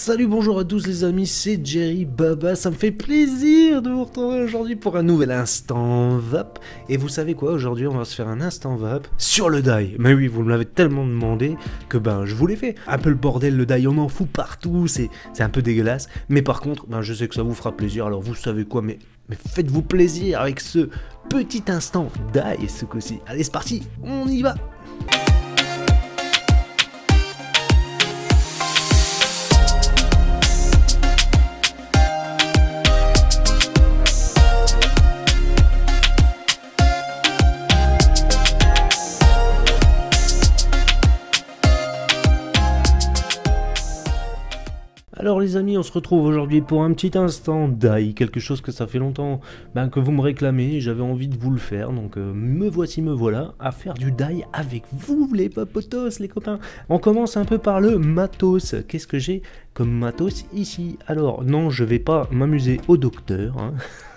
Salut, bonjour à tous les amis, c'est Jerry Baba, ça me fait plaisir de vous retrouver aujourd'hui pour un nouvel instant VAP. Et vous savez quoi, aujourd'hui on va se faire un instant VAP sur le die. Mais oui, vous me l'avez tellement demandé que je vous l'ai fait. Un peu le bordel, le die, on en fout partout, c'est un peu dégueulasse. Mais par contre, je sais que ça vous fera plaisir, alors vous savez quoi, mais faites-vous plaisir avec ce petit instant die ce coup-ci. Allez, c'est parti, on y va. Alors les amis, on se retrouve aujourd'hui pour un petit instant die, quelque chose que ça fait longtemps que vous me réclamez, j'avais envie de vous le faire, donc me voilà à faire du die avec vous les papotos, les copains. On commence un peu par le matos. Qu'est-ce que j'ai comme matos ici? Alors non, je vais pas m'amuser au docteur, hein.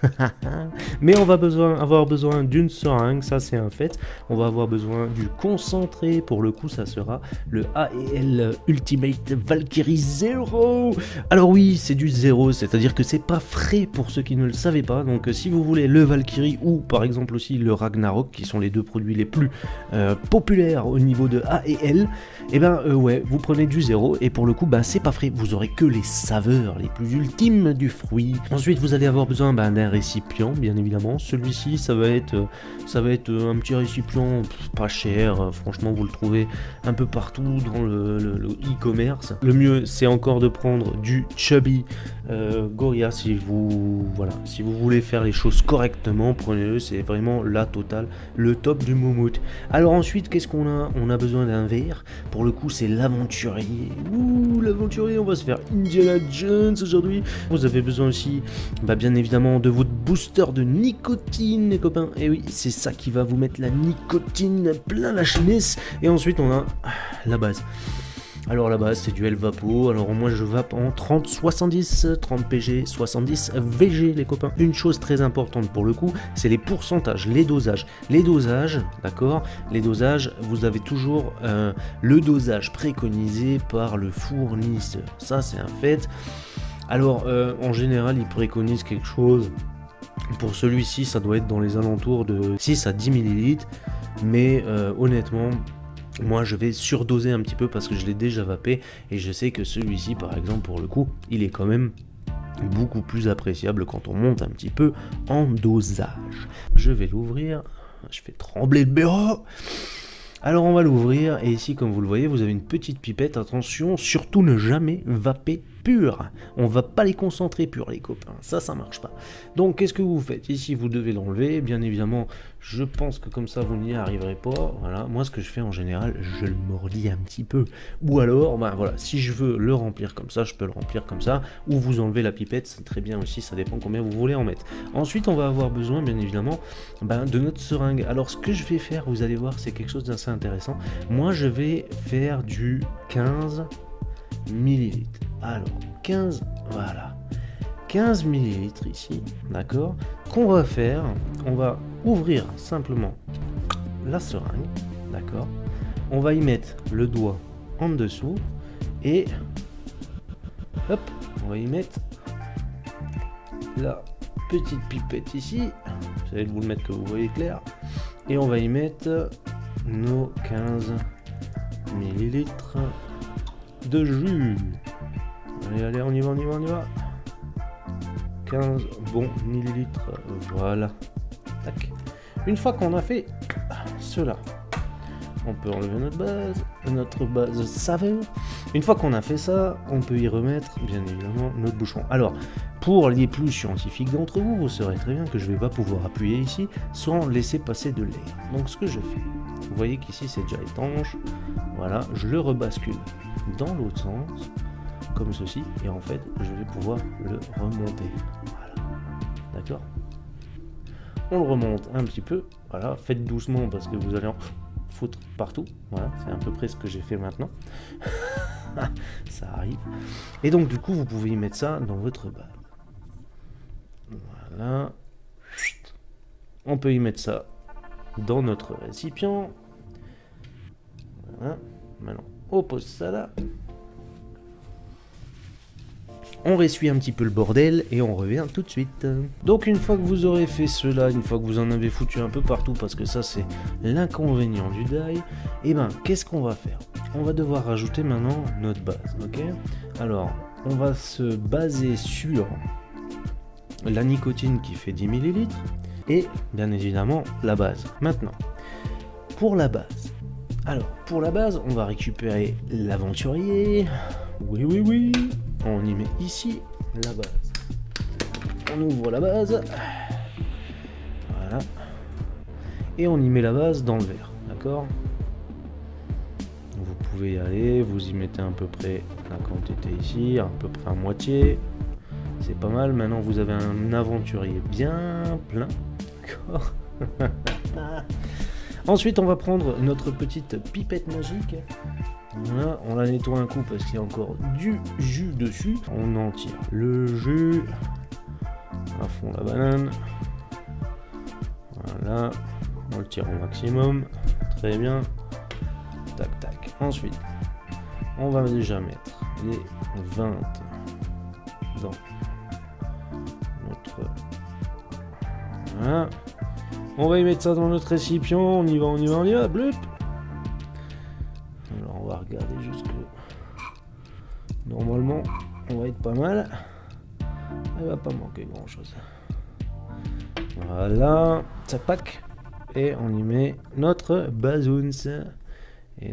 Mais on va avoir besoin d'une seringue, ça c'est un fait. On va avoir besoin du concentré, pour le coup ça sera le AEL Ultimate Valkyrie 0. Alors oui, c'est du 0, c'est-à-dire que c'est pas frais pour ceux qui ne le savaient pas. Donc si vous voulez le Valkyrie ou par exemple aussi le Ragnarok, qui sont les deux produits les plus populaires au niveau de AEL, ouais, vous prenez du 0 et pour le coup c'est pas frais, vous aurez que les saveurs les plus ultimes du fruit. Ensuite vous allez avoir besoin d'un récipient, bien évidemment. Celui-ci ça va être un petit récipient pas cher, franchement vous le trouvez un peu partout dans le e-commerce. Le mieux c'est encore de prendre du Chubby Gorilla si vous voulez faire les choses correctement, prenez-le, c'est vraiment la totale, le top du moumoute. Alors ensuite qu'est-ce qu'on a? On a besoin d'un verre, pour le coup c'est l'aventurier. Ouh, l'aventurier, on va se faire Indiana Jones aujourd'hui. Vous avez besoin aussi bien évidemment de votre booster de nicotine les copains, et oui c'est ça qui va vous mettre la nicotine plein la chenesse. Et ensuite on a la base. Alors la base c'est du Elvapo, alors moi je vape en 30-70, 30 PG, 70 VG les copains. Une chose très importante pour le coup, c'est les pourcentages, les dosages. Les dosages, d'accord, les dosages, vous avez toujours le dosage préconisé par le fournisseur, ça c'est un fait. Alors en général il préconise quelque chose, pour celui-ci ça doit être dans les alentours de 6 à 10 ml, mais honnêtement moi je vais surdoser un petit peu parce que je l'ai déjà vapé et je sais que celui-ci par exemple pour le coup il est quand même beaucoup plus appréciable quand on monte un petit peu en dosage. Je vais l'ouvrir, je fais trembler le bureau. Alors on va l'ouvrir et ici comme vous le voyez vous avez une petite pipette. Attention, surtout ne jamais vaper pur, on va pas les concentrer purs les copains, ça marche pas. Donc qu'est-ce que vous faites ici? Vous devez l'enlever, bien évidemment je pense que comme ça vous n'y arriverez pas. Voilà, moi ce que je fais en général, je le mordis un petit peu, ou alors voilà, si je veux le remplir comme ça je peux le remplir comme ça, ou vous enlevez la pipette, c'est très bien aussi, ça dépend combien vous voulez en mettre. Ensuite on va avoir besoin bien évidemment de notre seringue. Alors ce que je vais faire, vous allez voir, c'est quelque chose d'assez intéressant. Moi je vais faire du 15 ml. Alors 15, voilà, 15 ml ici, d'accord. Qu'on va faire, on va ouvrir simplement la seringue, d'accord. On va y mettre le doigt en dessous et hop, on va y mettre la petite pipette ici. J'essaie de vous le mettre que vous voyez clair. Et on va y mettre nos 15 ml de jus. Allez, on y va. 15 bons millilitres, voilà. Tac. Une fois qu'on a fait cela, on peut enlever notre base saveur. Une fois qu'on a fait ça, on peut y remettre, bien évidemment, notre bouchon. Alors, pour les plus scientifiques d'entre vous, vous saurez très bien que je ne vais pas pouvoir appuyer ici sans laisser passer de l'air. Donc, ce que je fais, vous voyez qu'ici c'est déjà étanche. Voilà, je le rebascule dans l'autre sens, comme ceci, et en fait, je vais pouvoir le remonter. Voilà, d'accord. On le remonte un petit peu. Voilà, faites doucement parce que vous allez en foutre partout. Voilà, c'est à peu près ce que j'ai fait maintenant. Ça arrive. Et donc du coup vous pouvez y mettre ça dans votre base. Voilà. On peut y mettre ça dans notre récipient. Voilà. Maintenant on pose ça là. On ressuie un petit peu le bordel et on revient tout de suite. Donc une fois que vous aurez fait cela, une fois que vous en avez foutu un peu partout, parce que ça c'est l'inconvénient du die, et ben qu'est-ce qu'on va faire? On va devoir rajouter maintenant notre base, ok? Alors, on va se baser sur la nicotine qui fait 10 ml et bien évidemment la base. Maintenant, pour la base, on va récupérer l'aventurier. Oui. On y met ici la base. On ouvre la base. Voilà. Et on y met la base dans le verre. D'accord? Vous pouvez y aller. Vous y mettez à peu près la quantité ici. À peu près à moitié. C'est pas mal. Maintenant, vous avez un aventurier bien plein. D'accord? Ensuite, on va prendre notre petite pipette magique. Voilà, on la nettoie un coup parce qu'il y a encore du jus dessus. On en tire le jus. À fond la banane. Voilà. On le tire au maximum. Très bien. Tac, tac. Ensuite, on va déjà mettre les 20 dans notre... Voilà. On va y mettre ça dans notre récipient. On y va. Blup. Alors on va regarder jusque... Normalement, on va être pas mal. Il va pas manquer grand chose. Voilà, ça pack. Et on y met notre bazoons. Et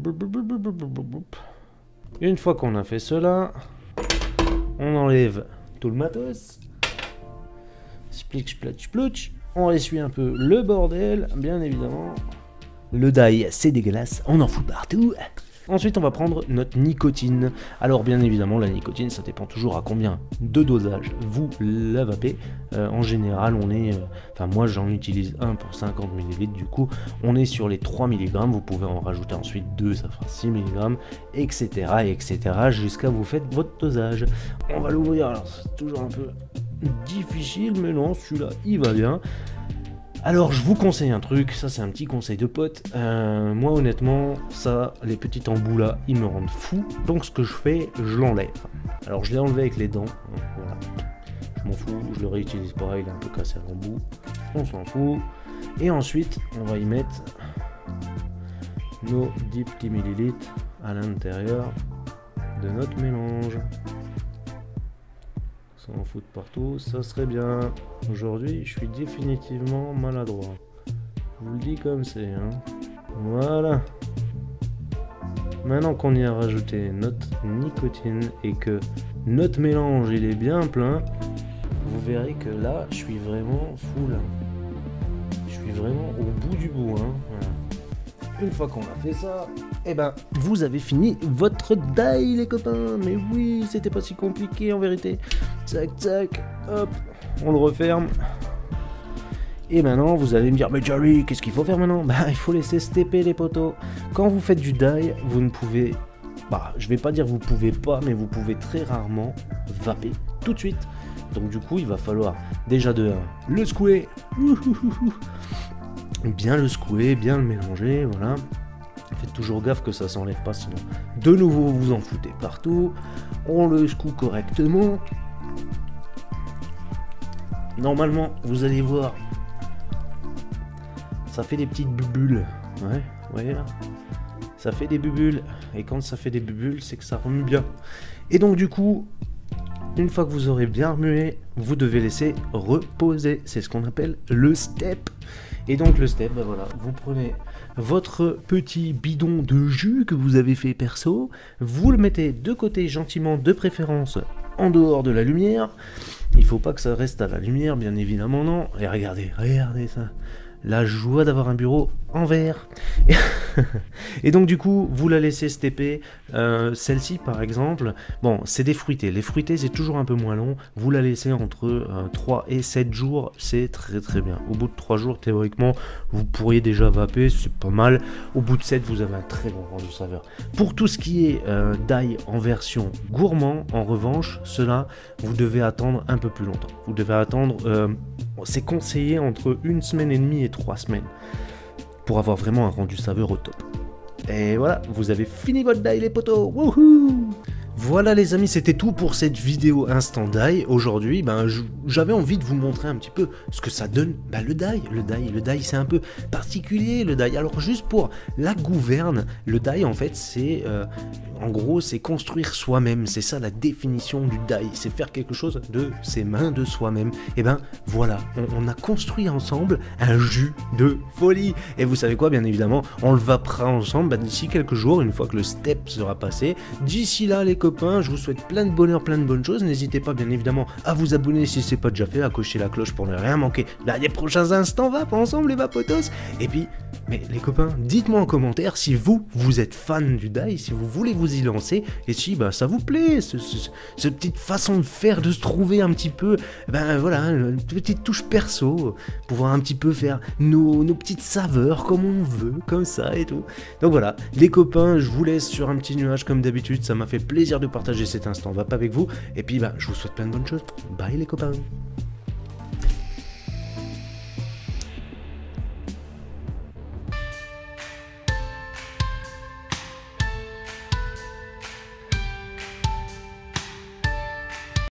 une fois qu'on a fait cela, on enlève tout le matos. Splitch, splitch, splutch. On essuie un peu le bordel, bien évidemment. Le die, c'est dégueulasse, on en fout partout. Ensuite, on va prendre notre nicotine. Alors, bien évidemment, la nicotine, ça dépend toujours à combien de dosage vous la vapez. En général, on est... Enfin, moi, j'en utilise un pour 50 ml. Du coup, on est sur les 3 mg. Vous pouvez en rajouter ensuite 2, ça fera 6 mg, etc., etc., jusqu'à vous faites votre dosage. On va l'ouvrir. Alors, c'est toujours un peu difficile, mais non, celui-là, il va bien. Alors je vous conseille un truc, ça c'est un petit conseil de pote, moi honnêtement, ça, les petits embouts là, ils me rendent fou, donc ce que je fais, je l'enlève. Alors je l'ai enlevé avec les dents, voilà. Je m'en fous, je le réutilise pas, il est un peu cassé à l'embout, on s'en fout. Et ensuite, on va y mettre nos 10 petits millilitres à l'intérieur de notre mélange. Sans foutre partout, ça serait bien. Aujourd'hui, je suis définitivement maladroit. Je vous le dis comme c'est, hein. Voilà. Maintenant qu'on y a rajouté notre nicotine et que notre mélange il est bien plein, vous verrez que là, je suis vraiment full. Je suis vraiment au bout du bout, hein. Voilà. Une fois qu'on a fait ça, eh ben, vous avez fini votre die, les copains. Mais oui, c'était pas si compliqué en vérité. Tac, tac, hop, on le referme. Et maintenant, vous allez me dire, mais Jerry, qu'est-ce qu'il faut faire maintenant? Bah, il faut laisser stepper les poteaux. Quand vous faites du die, vous ne pouvez... Bah, je vais pas dire vous pouvez pas, mais vous pouvez très rarement vaper tout de suite. Donc du coup, il va falloir déjà de 1, le secouer. Bien le secouer, bien le mélanger, voilà. Faites toujours gaffe que ça s'enlève pas, sinon de nouveau vous en foutez partout. On le secoue correctement. Normalement, vous allez voir, ça fait des petites bulles. Ouais, voyez là, ça fait des bulles. Et quand ça fait des bulles, c'est que ça remue bien. Et donc du coup, une fois que vous aurez bien remué, vous devez laisser reposer. C'est ce qu'on appelle le step. Et donc le step, ben voilà, vous prenez votre petit bidon de jus que vous avez fait perso, vous le mettez de côté gentiment, de préférence en dehors de la lumière. Il faut pas que ça reste à la lumière, bien évidemment non. Et regardez ça. La joie d'avoir un bureau en verre. Et donc du coup, vous la laissez stepper. Celle-ci par exemple, bon, c'est des fruités. Les fruités, c'est toujours un peu moins long. Vous la laissez entre 3 et 7 jours. C'est très très bien. Au bout de 3 jours, théoriquement, vous pourriez déjà vaper. C'est pas mal. Au bout de 7, vous avez un très bon rendu saveur. Pour tout ce qui est die en version gourmand, en revanche, cela, vous devez attendre un peu plus longtemps. Vous devez attendre... c'est conseillé entre 1 semaine et demie et 3 semaines pour avoir vraiment un rendu saveur au top. Et voilà, vous avez fini votre die les potos. Wouhou! Voilà les amis, c'était tout pour cette vidéo Instant Die. Aujourd'hui, j'avais envie de vous montrer un petit peu ce que ça donne. Le die. Le die c'est un peu particulier, le die. Alors juste pour la gouverne, le die en fait c'est, en gros c'est construire soi-même. C'est ça la définition du die, c'est faire quelque chose de ses mains, de soi-même. Et ben voilà, on a construit ensemble un jus de folie. Et vous savez quoi, bien évidemment, on le vappera ensemble d'ici quelques jours, une fois que le step sera passé. D'ici là les copains, je vous souhaite plein de bonheur, plein de bonnes choses. N'hésitez pas bien évidemment à vous abonner si c'est pas déjà fait, à cocher la cloche pour ne rien manquer des prochains instants Vap ensemble les vapotos. Et puis, mais les copains, dites-moi en commentaire si vous êtes fan du die, si vous voulez vous y lancer, et si ça vous plaît, cette petite façon de faire, de se trouver un petit peu, voilà, une petite touche perso, pouvoir un petit peu faire nos petites saveurs comme on veut, comme ça et tout. Donc voilà, les copains, je vous laisse sur un petit nuage comme d'habitude, ça m'a fait plaisir de partager cet instant Vap avec vous, et puis je vous souhaite plein de bonnes choses. Bye les copains.